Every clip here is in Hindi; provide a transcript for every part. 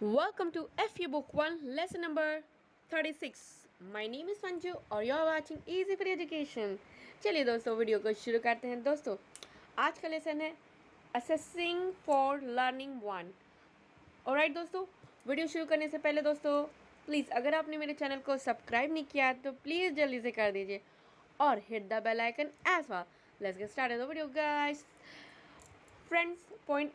Welcome to FU Book 1, lesson number 36. My name is Sanju और you're watching Easy Free Education. चलिए दोस्तों वीडियो को शुरू करते हैं। दोस्तों आज का लेसन है असेसिंग फॉर लर्निंग 1। ऑलराइट दोस्तों, वीडियो शुरू करने से पहले दोस्तों प्लीज़ अगर आपने मेरे चैनल को सब्सक्राइब नहीं किया तो प्लीज़ जल्दी से कर दीजिए और hit the bell icon as well. Let's get started the video guys. Friends,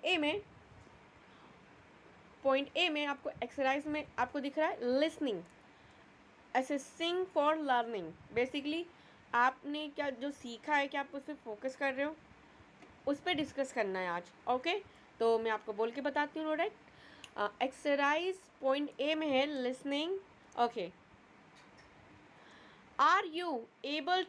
point A में आपको एक्सरसाइज में आपको दिख रहा है listening, assessing for learning. Basically आपने क्या जो सीखा है कि आप उस पर फोकस कर रहे हो, उस पर डिस्कस करना है आज। ओके, तो मैं आपको बोल के बताती हूँ। राइट, एक्सरसाइज पॉइंट ए में है listening. Okay, are you able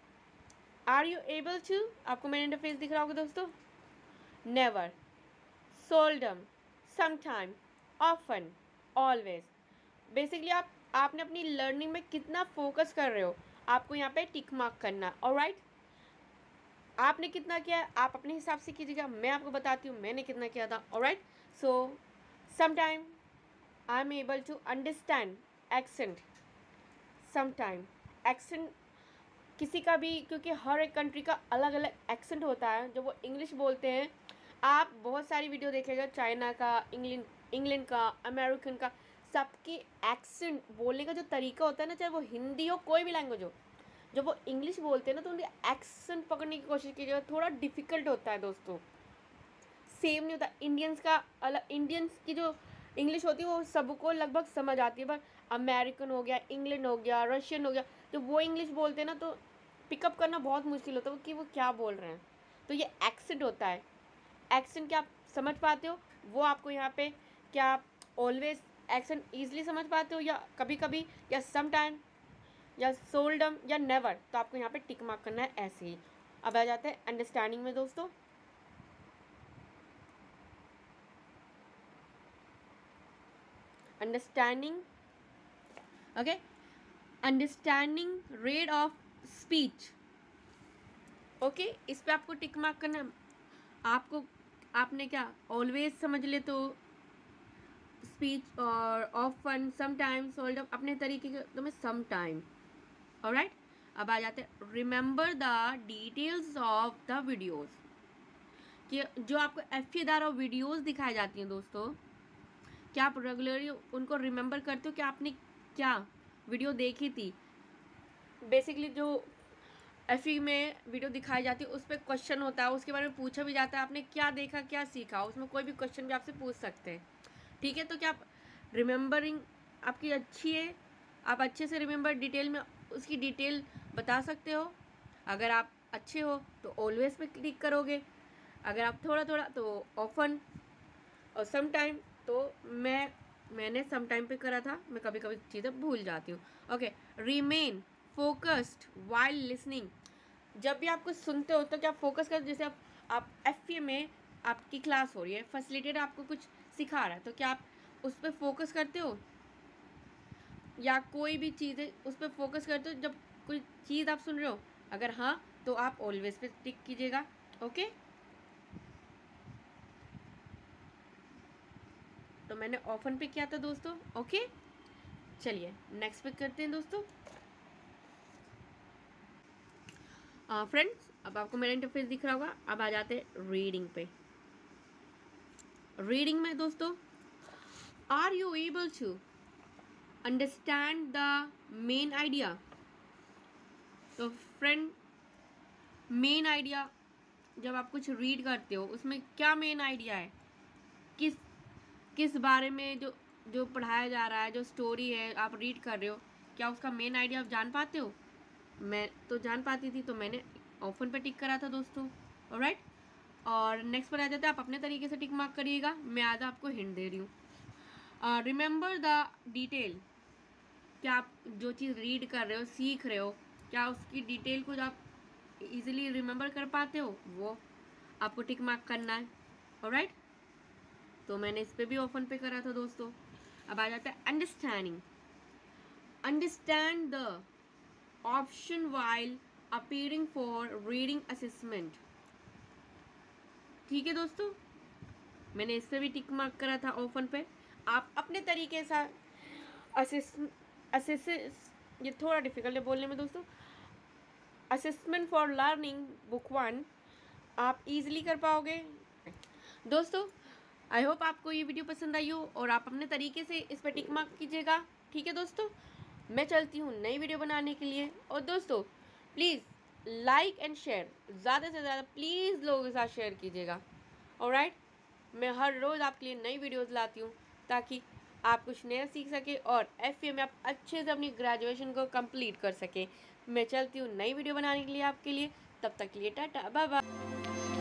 to, आपको मेरा इंटरफेस दिख रहा होगा दोस्तों। Never, seldom, sometime, often, always. Basically आपने अपनी लर्निंग में कितना फोकस कर रहे हो, आपको यहाँ पे टिक मार्क करना है। ऑलराइट, आपने कितना किया है आप अपने हिसाब से कीजिएगा, मैं आपको बताती हूँ मैंने कितना किया था। Alright, so sometime I am able to understand accent. Sometime accent किसी का भी, क्योंकि हर एक कंट्री का अलग अलग एक्सेंट होता है जब वो इंग्लिश बोलते हैं। आप बहुत सारी वीडियो देखेगा, चाइना का, इंग्लैंड का, अमेरिकन का, सबकी एक्सेंट बोलने का जो तरीका होता है ना, चाहे वो हिंदी हो कोई भी लैंग्वेज हो, जब वो इंग्लिश बोलते हैं ना तो उनके एक्सेंट पकड़ने की कोशिश कीजिएगा, थोड़ा डिफिकल्ट होता है दोस्तों। सेम नहीं होता इंडियंस का अलग, इंडियंस की जो इंग्लिश होती है वो सबको लगभग समझ आती है, पर अमेरिकन हो गया, इंग्लैंड हो गया, रशियन हो गया, जब वो इंग्लिश बोलते हैं ना तो पिकअप करना बहुत मुश्किल होता है कि वो क्या बोल रहे हैं। तो ये एक्सेंट होता है। एक्सेंट क्या आप समझ पाते हो, वो आपको यहाँ पे, क्या आप ऑलवेज एक्सेंट ईजिली समझ पाते हो, या कभी कभी, या सम टाइम, या सोल्डम, या नेवर, तो आपको यहाँ पे टिक मार्क करना है ऐसे ही। अब आ जाते हैं अंडरस्टैंडिंग में दोस्तों। Understanding, okay, understanding rate of speech. Okay, इस पे आपको टिक मार्क करना है। आपने क्या ऑलवेज समझ ले तो स्पीच, और ऑफन, समटाइम, सोल्डम, अपने तरीके के तो मैं समटाइम। ऑलराइट, अब आ जाते हैं remember the details of the videos. कि जो आपको एफ द्वारा वीडियोस दिखाई जाती हैं दोस्तों, क्या आप रेगुलरली उनको रिमेंबर करते हो कि आपने क्या वीडियो देखी थी। बेसिकली जो एफ में वीडियो दिखाई जाती है उस पर क्वेश्चन होता है, उसके बारे में पूछा भी जाता है आपने क्या देखा क्या सीखा, उसमें कोई भी क्वेश्चन भी आपसे पूछ सकते हैं। ठीक है, तो क्या आप रिमेंबरिंग आपकी अच्छी है, आप अच्छे से रिमेंबर डिटेल में उसकी डिटेल बता सकते हो। अगर आप अच्छे हो तो ऑलवेज पे क्लिक करोगे, अगर आप थोड़ा थोड़ा तो ऑफन, और सम टाइम तो मैंने सम टाइम पे करा था, मैं कभी कभी चीज़ें भूल जाती हूँ। Okay, remain focused while listening. जब भी आप कुछ सुनते हो तो क्या फोकस कर, जैसे आप एफ में आपकी क्लास हो रही है, फैसिलिटेटर आपको कुछ सिखा रहा है, तो क्या आप उस पर फोकस करते हो, या कोई भी चीज़ है उस पर फोकस करते हो जब कोई चीज़ आप सुन रहे हो। अगर हाँ तो आप ऑलवेज पे टिक कीजिएगा। ओके, तो मैंने ऑफन पे किया था दोस्तों। ओके, चलिए नेक्स्ट पे करते हैं दोस्तों। फ्रेंड्स, अब आपको मेरा इंटरफेस दिख रहा होगा। अब आ जाते हैं रीडिंग पे। रीडिंग में दोस्तों, are you able to understand the main idea. तो फ्रेंड, मेन आइडिया जब आप कुछ रीड करते हो उसमें क्या मेन आइडिया है, किस बारे में जो पढ़ाया जा रहा है, जो स्टोरी है आप रीड कर रहे हो, क्या उसका मेन आइडिया आप जान पाते हो। मैं तो जान पाती थी तो मैंने ऑफन पे टिक करा था दोस्तों। ऑलराइट, और नेक्स्ट पर आ जाता है, आप अपने तरीके से टिक मार्क करिएगा, मैं आज आपको हिंट दे रही हूँ। रिमेंबर द डिटेल, क्या आप जो चीज़ रीड कर रहे हो, सीख रहे हो, क्या उसकी डिटेल को आप इजीली रिमेंबर कर पाते हो, वो आपको टिक मार्क करना है। ऑलराइट, तो मैंने इस पर भी ओपन पे करा था दोस्तों। अब आ जाता है understanding, understand the option while appearing for reading assessment. ठीक है दोस्तों, मैंने इस पर भी टिक मार्क करा था ओपन पे। आप अपने तरीके से ये थोड़ा डिफिकल्ट है बोलने में दोस्तों, असेसमेंट फॉर लर्निंग बुक 1 आप इजीली कर पाओगे। दोस्तों आई होप आपको ये वीडियो पसंद आई हो और आप अपने तरीके से इस पर टिक मार्क कीजिएगा। ठीक है दोस्तों, मैं चलती हूँ नई वीडियो बनाने के लिए। और दोस्तों प्लीज़ लाइक एंड शेयर, ज़्यादा से ज़्यादा प्लीज़ लोगों के साथ शेयर कीजिएगा। ऑलराइट, मैं हर रोज़ आपके लिए नई वीडियोज़ लाती हूँ ताकि आप कुछ नया सीख सके और FA में आप अच्छे से अपनी ग्रेजुएशन को कंप्लीट कर सके। मैं चलती हूँ नई वीडियो बनाने के लिए आपके लिए, तब तक के लिए टाटा बाय बाय।